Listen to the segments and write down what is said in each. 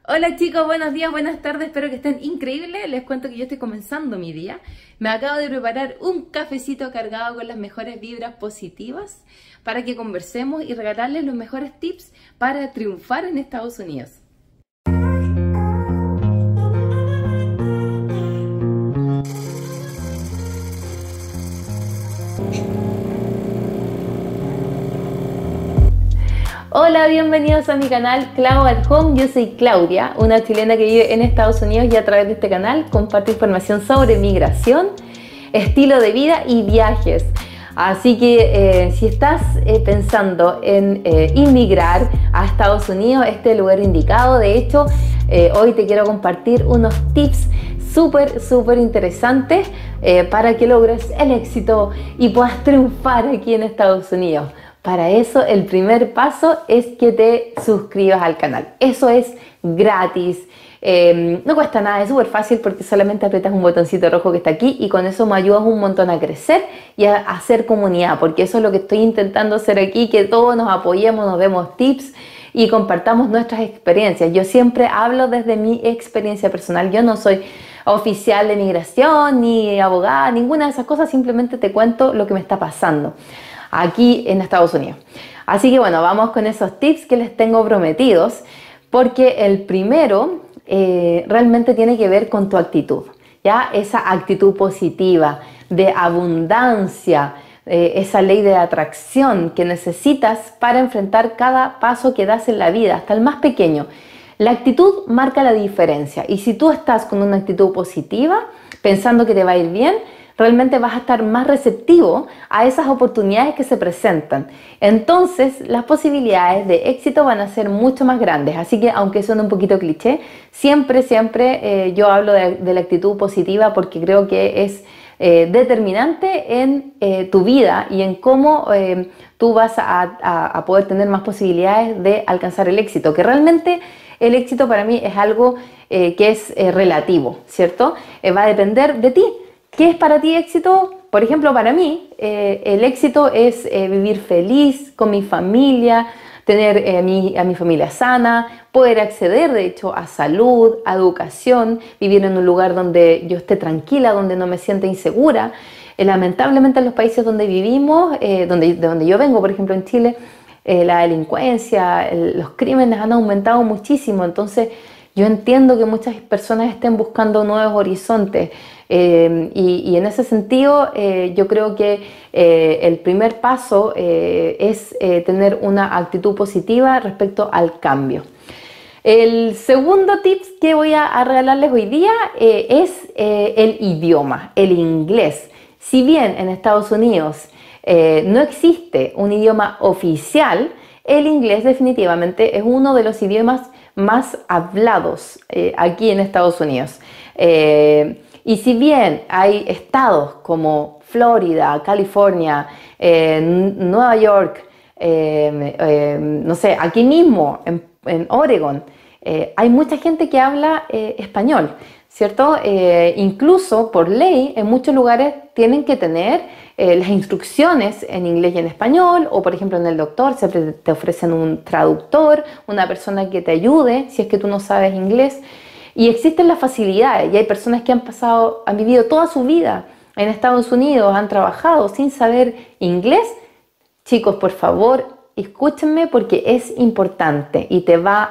Hola chicos, buenos días, buenas tardes, espero que estén increíbles. Les cuento que yo estoy comenzando mi día. Me acabo de preparar un cafecito cargado con las mejores vibras positivas para que conversemos y regalarles los mejores tips para triunfar en Estados Unidos. Hola, bienvenidos a mi canal Clau at Home. Yo soy Claudia, una chilena que vive en Estados Unidos y a través de este canal comparto información sobre migración, estilo de vida y viajes. Así que si estás pensando en inmigrar a Estados Unidos, este es el lugar indicado. De hecho, hoy te quiero compartir unos tips súper interesantes para que logres el éxito y puedas triunfar aquí en Estados Unidos. Para eso, el primer paso es que te suscribas al canal. Eso es gratis, no cuesta nada, es súper fácil porque solamente aprietas un botoncito rojo que está aquí y con eso me ayudas un montón a crecer y a hacer comunidad, porque eso es lo que estoy intentando hacer aquí, que todos nos apoyemos, nos demos tips y compartamos nuestras experiencias. Yo siempre hablo desde mi experiencia personal, yo no soy oficial de migración ni abogada, ninguna de esas cosas, simplemente te cuento lo que me está pasando aquí en Estados Unidos. Así que bueno, vamos con esos tips que les tengo prometidos, porque el primero realmente tiene que ver con tu actitud, ¿ya? Esa actitud positiva, de abundancia, esa ley de atracción que necesitas para enfrentar cada paso que das en la vida, hasta el más pequeño. La actitud marca la diferencia y si tú estás con una actitud positiva, pensando que te va a ir bien, realmente vas a estar más receptivo a esas oportunidades que se presentan. Entonces, las posibilidades de éxito van a ser mucho más grandes. Así que, aunque suene un poquito cliché, siempre yo hablo de la actitud positiva porque creo que es determinante en tu vida y en cómo tú vas a poder tener más posibilidades de alcanzar el éxito. Que realmente el éxito para mí es algo que es relativo, ¿cierto? Va a depender de ti. ¿Qué es para ti éxito? Por ejemplo, para mí, el éxito es vivir feliz con mi familia, tener a mi familia sana, poder acceder, de hecho, a salud, a educación, vivir en un lugar donde yo esté tranquila, donde no me sienta insegura. Lamentablemente, en los países donde vivimos, de donde yo vengo, por ejemplo, en Chile, la delincuencia, los crímenes han aumentado muchísimo. Entonces, yo entiendo que muchas personas estén buscando nuevos horizontes y en ese sentido yo creo que el primer paso es tener una actitud positiva respecto al cambio. El segundo tip que voy a regalarles hoy día es el idioma, el inglés. Si bien en Estados Unidos no existe un idioma oficial, el inglés definitivamente es uno de los idiomas más hablados aquí en Estados Unidos. Y si bien hay estados como Florida, California, Nueva York, no sé, aquí mismo en Oregon, hay mucha gente que habla español, ¿cierto? Incluso por ley en muchos lugares tienen que tener las instrucciones en inglés y en español, o por ejemplo en el doctor siempre te ofrecen un traductor, una persona que te ayude si es que tú no sabes inglés. Y existen las facilidades y hay personas que han vivido toda su vida en Estados Unidos, han trabajado sin saber inglés. Chicos, por favor, escúchenme porque es importante y te va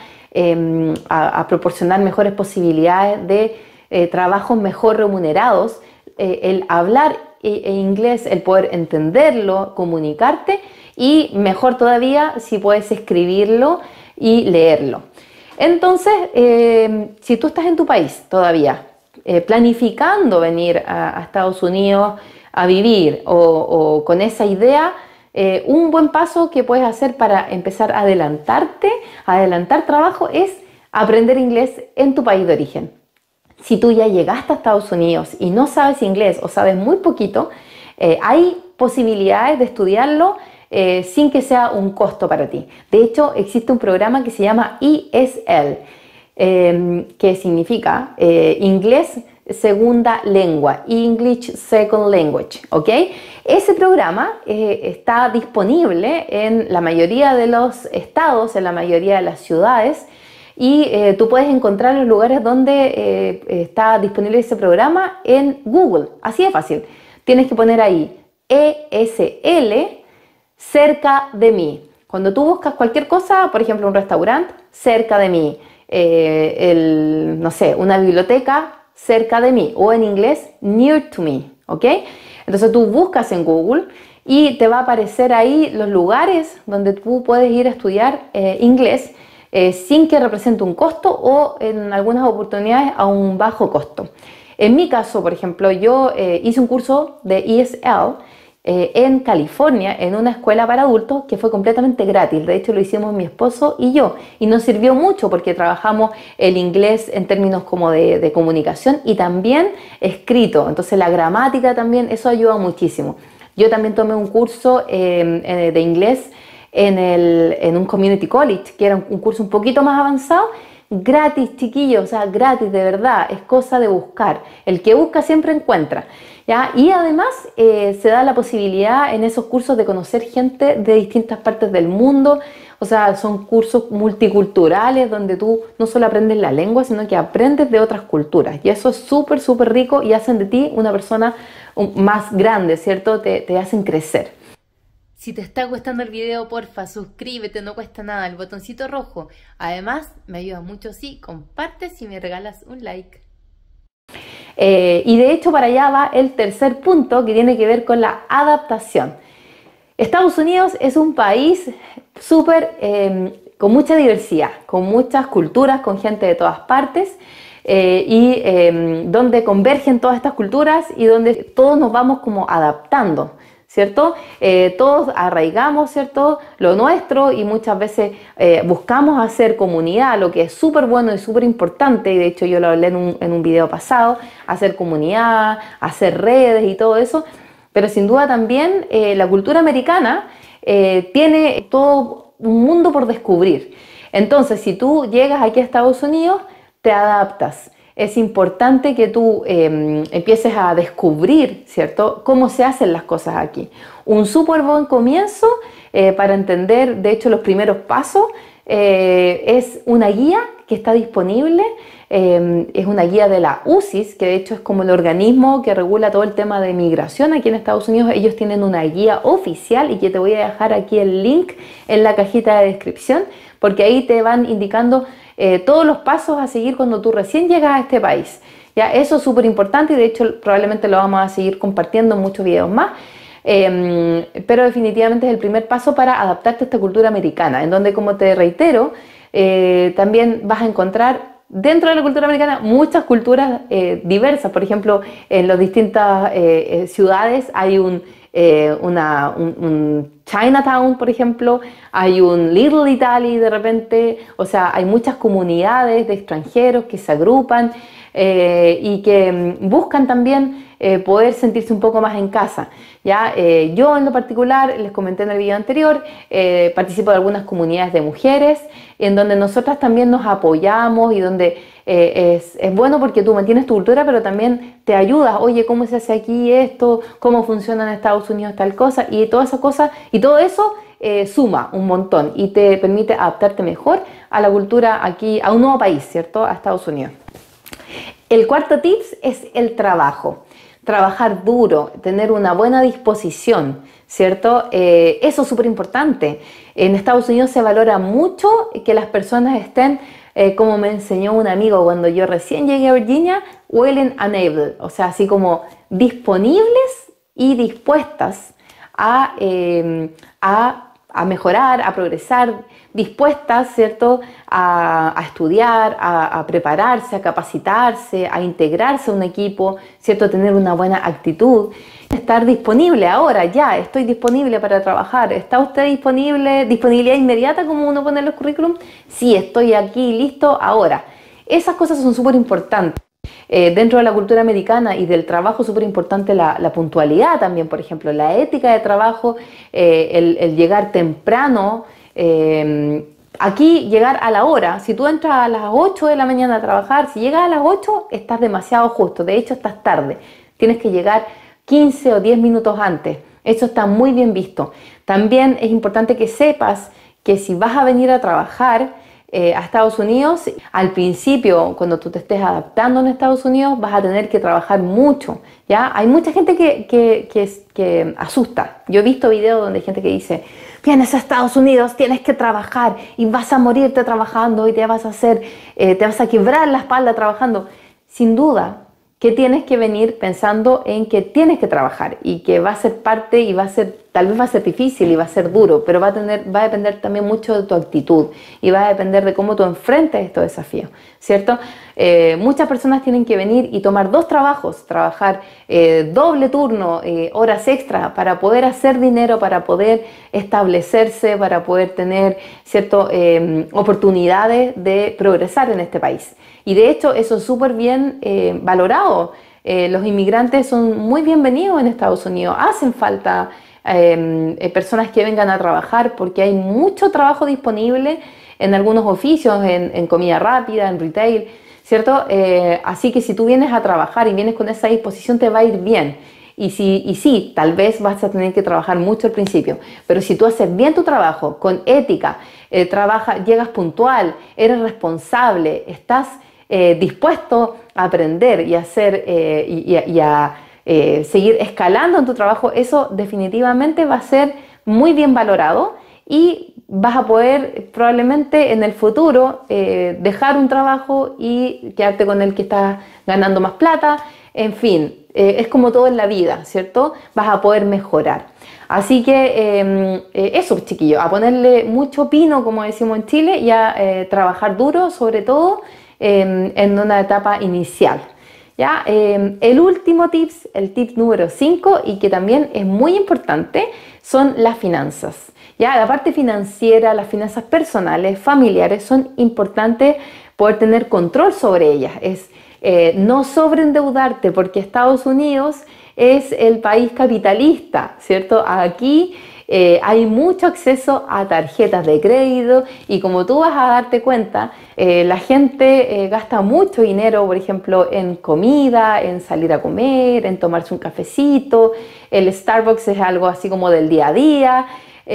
a proporcionar mejores posibilidades de trabajos mejor remunerados. El hablar inglés, el poder entenderlo, comunicarte y mejor todavía si puedes escribirlo y leerlo. Entonces, si tú estás en tu país todavía planificando venir a Estados Unidos a vivir o con esa idea, un buen paso que puedes hacer para empezar a adelantar trabajo es aprender inglés en tu país de origen. Si tú ya llegaste a Estados Unidos y no sabes inglés o sabes muy poquito, hay posibilidades de estudiarlo sin que sea un costo para ti. De hecho, existe un programa que se llama ESL, que significa Inglés Segunda Lengua, English Second Language, ¿ok? Ese programa está disponible en la mayoría de los estados, en la mayoría de las ciudades, y tú puedes encontrar los lugares donde está disponible ese programa en Google. Así de fácil. Tienes que poner ahí ESL cerca de mí. Cuando tú buscas cualquier cosa, por ejemplo un restaurante, cerca de mí, no sé, una biblioteca cerca de mí, o en inglés, near to me, ¿ok? Entonces tú buscas en Google y te va a aparecer ahí los lugares donde tú puedes ir a estudiar inglés sin que represente un costo o en algunas oportunidades a un bajo costo. En mi caso, por ejemplo, yo hice un curso de ESL en California, en una escuela para adultos que fue completamente gratis. De hecho, lo hicimos mi esposo y yo. Y nos sirvió mucho porque trabajamos el inglés en términos como de comunicación y también escrito. Entonces, la gramática también, eso ayuda muchísimo. Yo también tomé un curso de inglés en un community college, que era un curso un poquito más avanzado, gratis, chiquillos, o sea, gratis, de verdad, es cosa de buscar. El que busca siempre encuentra, ¿ya? Y además se da la posibilidad en esos cursos de conocer gente de distintas partes del mundo, o sea, son cursos multiculturales donde tú no solo aprendes la lengua, sino que aprendes de otras culturas. Y eso es súper, súper rico y hacen de ti una persona más grande, ¿cierto? Te hacen crecer. Si te está gustando el video, porfa, suscríbete, no cuesta nada, el botoncito rojo. Además, me ayuda mucho si compartes y me regalas un like. Y de hecho para allá va el tercer punto que tiene que ver con la adaptación. Estados Unidos es un país súper con mucha diversidad, con muchas culturas, con gente de todas partes. Donde convergen todas estas culturas y donde todos nos vamos como adaptando, ¿cierto? Todos arraigamos, ¿cierto?, lo nuestro y muchas veces buscamos hacer comunidad, lo que es súper bueno y súper importante, y de hecho yo lo hablé en un video pasado, hacer comunidad, hacer redes y todo eso, pero sin duda también la cultura americana tiene todo un mundo por descubrir. Entonces, si tú llegas aquí a Estados Unidos, te adaptas. Es importante que tú empieces a descubrir, ¿cierto?, cómo se hacen las cosas aquí. Un súper buen comienzo para entender, de hecho, los primeros pasos es una guía que está disponible. Es una guía de la UCIS, que de hecho es como el organismo que regula todo el tema de migración aquí en Estados Unidos. Ellos tienen una guía oficial y que te voy a dejar aquí el link en la cajita de descripción, porque ahí te van indicando todos los pasos a seguir cuando tú recién llegas a este país. ¿Ya? Eso es súper importante y de hecho probablemente lo vamos a seguir compartiendo en muchos videos más. Pero definitivamente es el primer paso para adaptarte a esta cultura americana, en donde, como te reitero, también vas a encontrar dentro de la cultura americana muchas culturas diversas. Por ejemplo, en las distintas ciudades hay un Chinatown, por ejemplo, hay un Little Italy de repente, o sea, hay muchas comunidades de extranjeros que se agrupan y que buscan también poder sentirse un poco más en casa. ¿Ya? Yo en lo particular, les comenté en el video anterior, participo de algunas comunidades de mujeres en donde nosotras también nos apoyamos y donde es bueno porque tú mantienes tu cultura, pero también te ayudas. Oye, ¿cómo se hace aquí esto? ¿Cómo funciona en Estados Unidos tal cosa? Y toda esa cosa, y todo eso suma un montón y te permite adaptarte mejor a la cultura aquí, a un nuevo país, ¿cierto? A Estados Unidos. El cuarto tips es el trabajo. Trabajar duro, tener una buena disposición, ¿cierto? Eso es súper importante. En Estados Unidos se valora mucho que las personas estén, como me enseñó un amigo cuando yo recién llegué a Virginia, willing and able, o sea, así como disponibles y dispuestas a mejorar, a progresar, dispuestas, ¿cierto?, a estudiar, a prepararse, a capacitarse, a integrarse a un equipo, ¿cierto?, tener una buena actitud, estar disponible ahora, ya, estoy disponible para trabajar. ¿Está usted disponible? ¿Disponibilidad inmediata, como uno pone en los currículum? Sí, estoy aquí, listo, ahora. Esas cosas son súper importantes. Dentro de la cultura americana y del trabajo, súper importante la puntualidad también, por ejemplo, la ética de trabajo, el llegar temprano. Aquí llegar a la hora. Si tú entras a las 8 de la mañana a trabajar, si llegas a las 8 estás demasiado justo, de hecho estás tarde. Tienes que llegar 15 o 10 minutos antes. Eso está muy bien visto. También es importante que sepas que si vas a venir a trabajar, a Estados Unidos, al principio, cuando tú te estés adaptando en Estados Unidos, vas a tener que trabajar mucho, ¿ya? Hay mucha gente que asusta. Yo he visto videos donde hay gente que dice, vienes a Estados Unidos, tienes que trabajar y vas a morirte trabajando y te vas a quebrar la espalda trabajando. Sin duda que tienes que venir pensando en que tienes que trabajar y que va a ser parte y tal vez va a ser difícil y va a ser duro, pero va a depender también mucho de tu actitud y va a depender de cómo tú enfrentes estos desafíos, ¿cierto? Muchas personas tienen que venir y tomar 2 trabajos, trabajar doble turno, horas extra para poder hacer dinero, para poder establecerse, para poder tener ciertas oportunidades de progresar en este país. Y de hecho eso es súper bien valorado. Los inmigrantes son muy bienvenidos en Estados Unidos. Hacen falta personas que vengan a trabajar porque hay mucho trabajo disponible en algunos oficios, en comida rápida, en retail, ¿cierto? Así que si tú vienes a trabajar y vienes con esa disposición te va a ir bien. Y sí, tal vez vas a tener que trabajar mucho al principio, pero si tú haces bien tu trabajo, con ética, llegas puntual, eres responsable, estás dispuesto a aprender y a seguir escalando en tu trabajo, eso definitivamente va a ser muy bien valorado y vas a poder probablemente en el futuro dejar un trabajo y quedarte con el que estás ganando más plata. En fin, es como todo en la vida, ¿cierto? Vas a poder mejorar. Así que eso, chiquillos, a ponerle mucho pino, como decimos en Chile, y a trabajar duro, sobre todo en una etapa inicial. ¿Ya? El último tips, el tip número 5, y que también es muy importante, son las finanzas. ¿Ya? La parte financiera, las finanzas personales, familiares, son importantes poder tener control sobre ellas. No sobreendeudarte, porque Estados Unidos es el país capitalista, ¿cierto? Aquí hay mucho acceso a tarjetas de crédito y como tú vas a darte cuenta, la gente gasta mucho dinero, por ejemplo, en comida, en salir a comer, en tomarse un cafecito. El Starbucks es algo así como del día a día.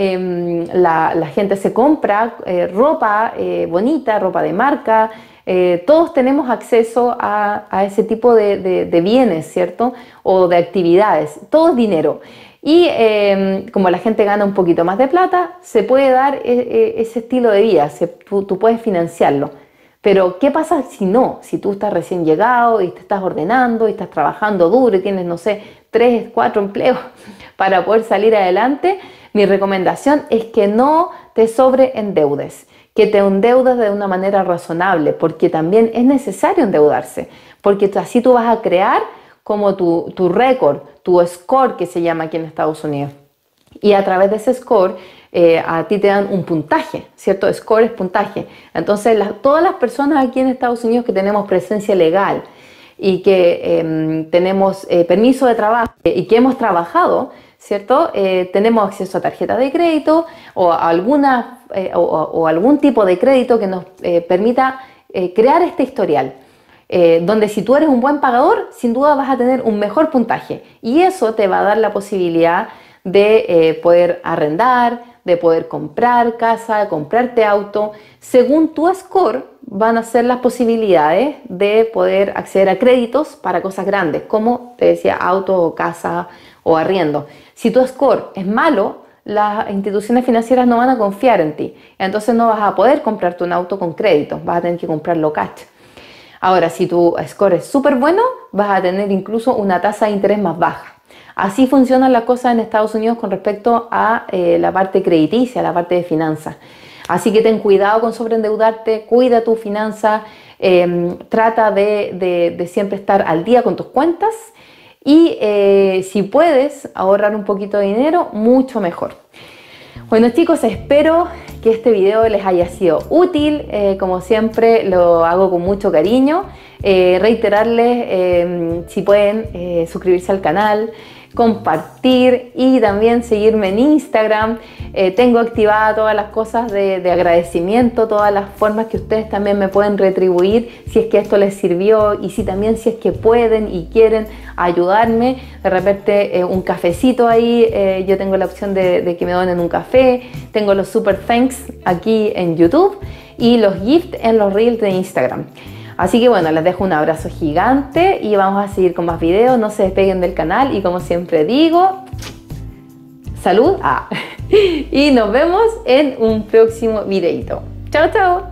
La gente se compra ropa bonita, ropa de marca. Todos tenemos acceso a ese tipo de bienes, ¿cierto? O de actividades. Todo es dinero. Y como la gente gana un poquito más de plata, se puede dar ese estilo de vida, tú puedes financiarlo. Pero ¿qué pasa si no? Si tú estás recién llegado y te estás ordenando y estás trabajando duro y tienes, no sé, 3, 4 empleos para poder salir adelante, mi recomendación es que no te sobreendeudes, que te endeudes de una manera razonable, porque también es necesario endeudarse, porque así tú vas a crear como tu récord, tu score que se llama aquí en Estados Unidos. Y a través de ese score a ti te dan un puntaje, ¿cierto? Score es puntaje. Entonces todas las personas aquí en Estados Unidos que tenemos presencia legal y que tenemos permiso de trabajo y que hemos trabajado, ¿cierto? Tenemos acceso a tarjetas de crédito o algún tipo de crédito que nos permita crear este historial. Donde si tú eres un buen pagador, sin duda vas a tener un mejor puntaje y eso te va a dar la posibilidad de poder arrendar, de poder comprar casa, comprarte auto. Según tu score van a ser las posibilidades de poder acceder a créditos para cosas grandes, como te decía, auto o casa o arriendo. Si tu score es malo, las instituciones financieras no van a confiar en ti, entonces no vas a poder comprarte un auto con crédito, vas a tener que comprarlo cash. Ahora, si tu score es súper bueno, vas a tener incluso una tasa de interés más baja. Así funcionan las cosas en Estados Unidos con respecto a la parte crediticia, la parte de finanzas. Así que ten cuidado con sobreendeudarte, cuida tu finanza, trata de siempre estar al día con tus cuentas y si puedes ahorrar un poquito de dinero, mucho mejor. Bueno chicos, espero que este video les haya sido útil, como siempre lo hago con mucho cariño, reiterarles si pueden suscribirse al canal, compartir y también seguirme en Instagram. Tengo activadas todas las cosas de agradecimiento, todas las formas que ustedes también me pueden retribuir si es que esto les sirvió y si es que pueden y quieren ayudarme, de repente un cafecito ahí, yo tengo la opción de que me donen un café, tengo los super thanks aquí en YouTube y los GIFs en los Reels de Instagram. Así que bueno, les dejo un abrazo gigante y vamos a seguir con más videos. No se despeguen del canal y como siempre digo, salud. Y nos vemos en un próximo videito. Chao, chao.